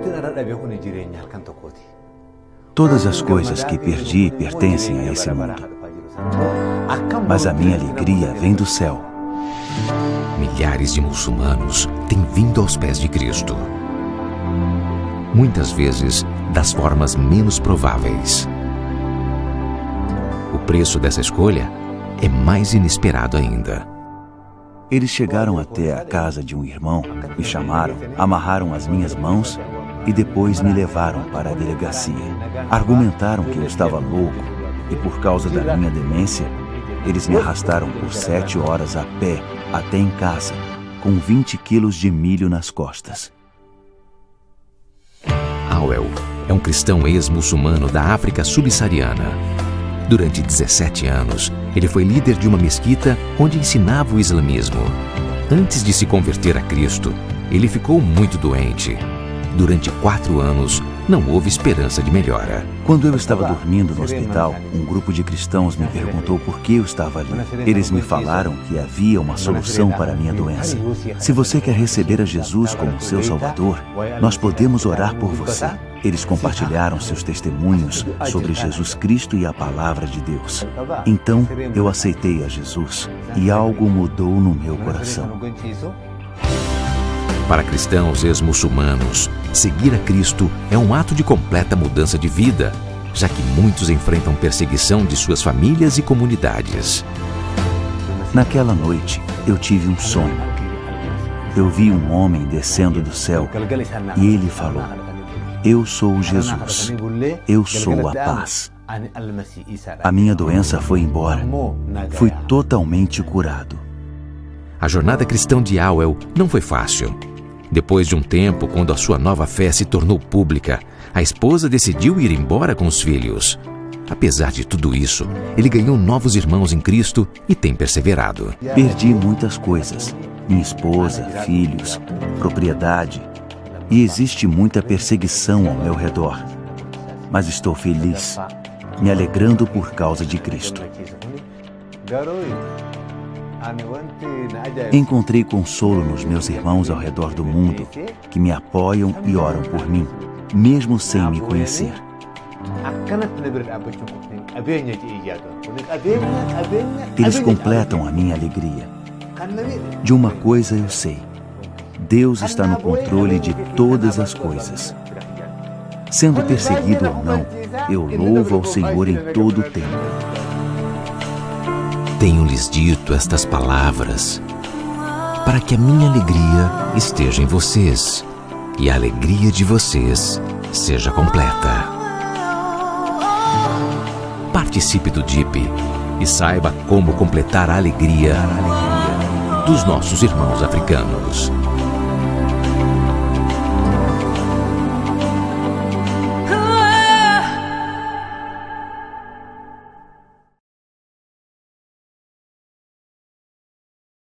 Todas as coisas que perdi pertencem a esse mundo. Mas a minha alegria vem do céu. Milhares de muçulmanos têm vindo aos pés de Cristo. Muitas vezes, das formas menos prováveis. O preço dessa escolha é mais inesperado ainda. Eles chegaram até a casa de um irmão, me chamaram, amarraram as minhas mãos e depois me levaram para a delegacia. Argumentaram que eu estava louco e, por causa da minha demência, eles me arrastaram por 7 horas a pé até em casa, com 20 quilos de milho nas costas. Howell é um cristão ex-muçulmano da África subsaariana. Durante 17 anos, ele foi líder de uma mesquita onde ensinava o islamismo. Antes de se converter a Cristo, ele ficou muito doente. Durante 4 anos, não houve esperança de melhora. Quando eu estava dormindo no hospital, um grupo de cristãos me perguntou por que eu estava ali. Eles me falaram que havia uma solução para a minha doença. Se você quer receber a Jesus como seu Salvador, nós podemos orar por você. Eles compartilharam seus testemunhos sobre Jesus Cristo e a Palavra de Deus. Então, eu aceitei a Jesus e algo mudou no meu coração. Para cristãos ex-muçulmanos, seguir a Cristo é um ato de completa mudança de vida, já que muitos enfrentam perseguição de suas famílias e comunidades. Naquela noite, eu tive um sonho. Eu vi um homem descendo do céu e ele falou: "Eu sou Jesus. Eu sou a paz." A minha doença foi embora. Fui totalmente curado. A jornada cristã de Howell não foi fácil. Depois de um tempo, quando a sua nova fé se tornou pública, a esposa decidiu ir embora com os filhos. Apesar de tudo isso, ele ganhou novos irmãos em Cristo e tem perseverado. Perdi muitas coisas: minha esposa, filhos, propriedade. E existe muita perseguição ao meu redor. Mas estou feliz, me alegrando por causa de Cristo. Encontrei consolo nos meus irmãos ao redor do mundo, que me apoiam e oram por mim, mesmo sem me conhecer. Eles completam a minha alegria. De uma coisa eu sei: Deus está no controle de todas as coisas. Sendo perseguido ou não, eu louvo ao Senhor em todo o tempo. Tenho-lhes dito estas palavras para que a minha alegria esteja em vocês e a alegria de vocês seja completa. Participe do DIP e saiba como completar a alegria dos nossos irmãos africanos.